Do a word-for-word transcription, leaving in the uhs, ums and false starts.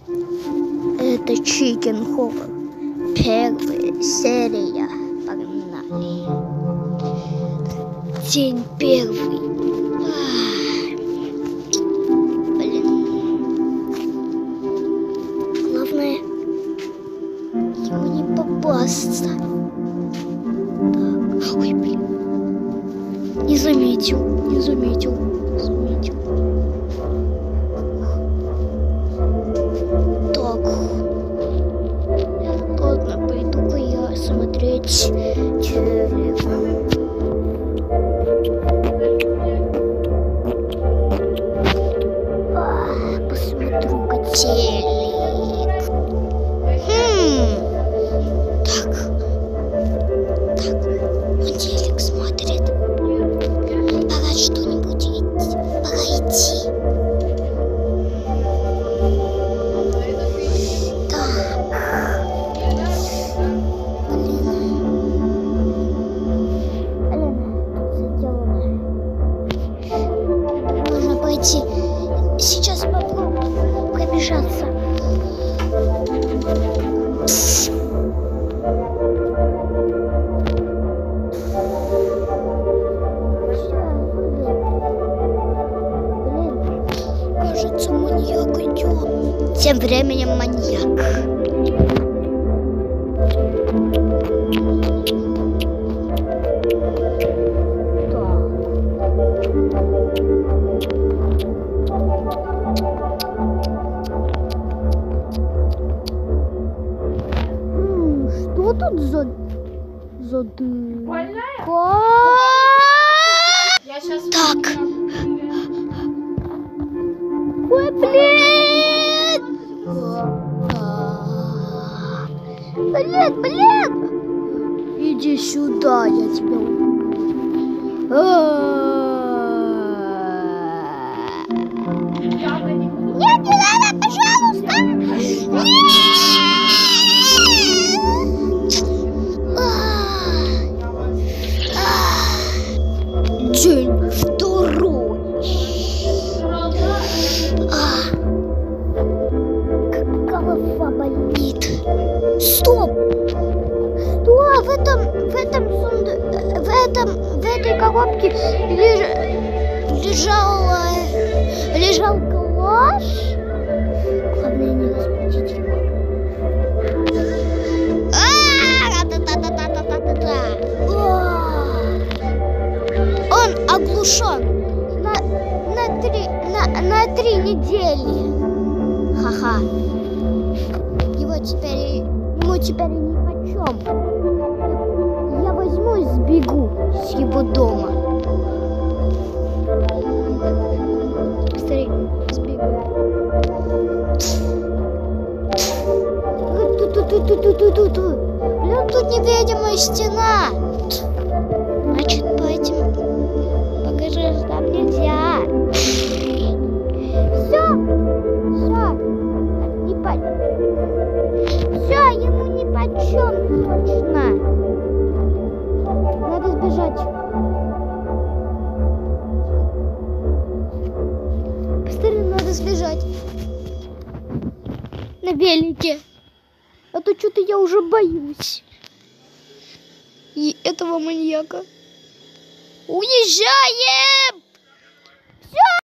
Это Chicken Horror. Первая серия. Погнали. День первый. Блин. Главное ему не попасться. Так. Ой, блин. Не заметил, не заметил, не заметил. Так. Ладно, пойду-ка я смотреть телек. Посмотрю-ка телек. Хм. Так. Так. Он телек смотрит. Пора что-нибудь идти. Пора идти. Так. Блин. Блин, заделано. Нужно пойти. Сейчас попробую пробежаться. Кажется, маньяк идет. Тем временем маньяк. Что тут за за дым? Так. Ой, блин! Блин, блин! Иди сюда, я тебя убью. Нет, не надо, пожалуйста! Нет! День второй. Голова болит. Стоп! Что в этом, в этом сунду, в этом, в этой коробке леж, лежал, лежал калаш? Главное не разбудить его. Он оглушен на, на три, на, на три недели. Ха-ха. Его теперь, ему теперь ни почем. Я возьму и сбегу с его дома. Быстрее, сбегу. Ту-ту-ту-ту-ту-ту-ту-ту. Блин, тут невидимая стена. Значит, по этим по гаражам нельзя. Все, все, не по... Все, ему ни почем точно. Надо сбежать. Быстрее надо сбежать. На велике. А то что-то я уже боюсь. И этого маньяка. Уезжаем! Все!